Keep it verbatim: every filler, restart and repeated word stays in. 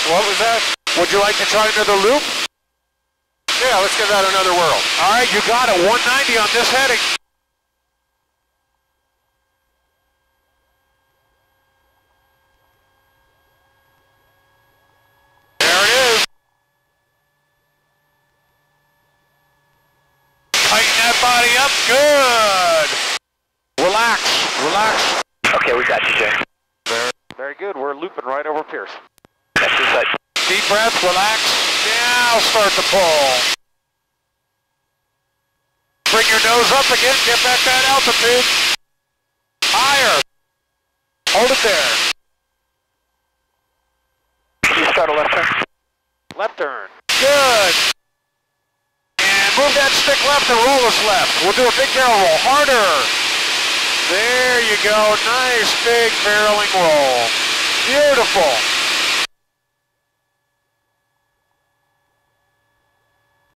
What was that? Would you like to try another loop? Yeah, let's give that another whirl. All right, you got it. one ninety on this heading. There it is. Tighten that body up. Good. Relax. Relax. Okay, we got you, Jay. Very, very good. We're looping right over Pierce. That's just like. Deep breath. Relax. Now start to pull. Bring your nose up again. Get back that altitude. Higher. Hold it there. Can you start a left turn? Left turn. Good. And move that stick left and roll us left. We'll do a big barrel roll. Harder. There you go. Nice big barreling roll. Beautiful.